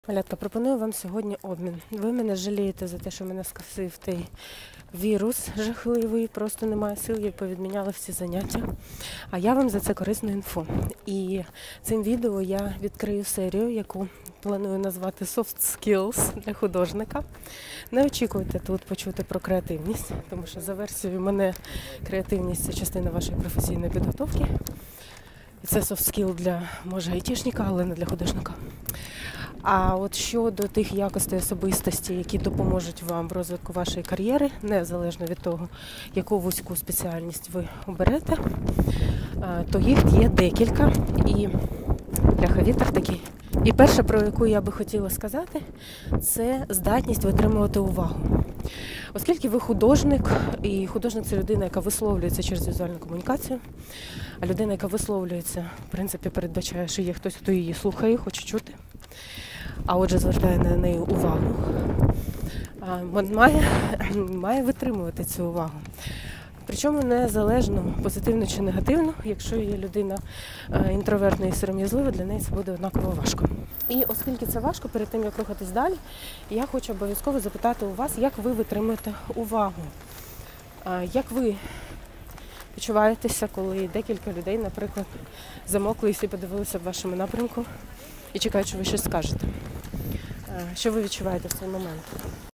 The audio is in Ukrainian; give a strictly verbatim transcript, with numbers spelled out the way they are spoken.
Малятка, пропоную вам сьогодні обмін. Ви мене жалієте за те, що мене скосив той вірус жахливий, просто немає сил, я повідміняла всі заняття. А я вам за це корисну інфу. І цим відео я відкрию серію, яку планую назвати Soft Skills для художника. Не очікуйте тут почути про креативність, тому що за версією мене креативність – це частина вашої професійної підготовки. І це soft skill для, може, айтішника, але не для художника. А от щодо тих якостей особистості, які допоможуть вам в розвитку вашої кар'єри, незалежно від того, яку вузьку спеціальність ви оберете, то їх є декілька. І бляха, вітер такий. І перше, про яку я би хотіла сказати, це здатність витримувати увагу. Оскільки ви художник, і художник – це людина, яка висловлюється через візуальну комунікацію, а людина, яка висловлюється, в принципі, передбачає, що є хтось, хто її слухає, хоче чути, а отже звертає на неї увагу, має, має витримувати цю увагу. Причому незалежно, позитивно чи негативно, якщо є людина інтровертна і сором'язлива, для неї це буде однаково важко. І оскільки це важко, перед тим, як рухатись далі, я хочу обов'язково запитати у вас, як ви витримуєте увагу. Як ви почуваєтеся, коли декілька людей, наприклад, замокли і всі подивилися в вашому напрямку і чекають, що ви щось скажете? Що ви відчуваєте в цей момент?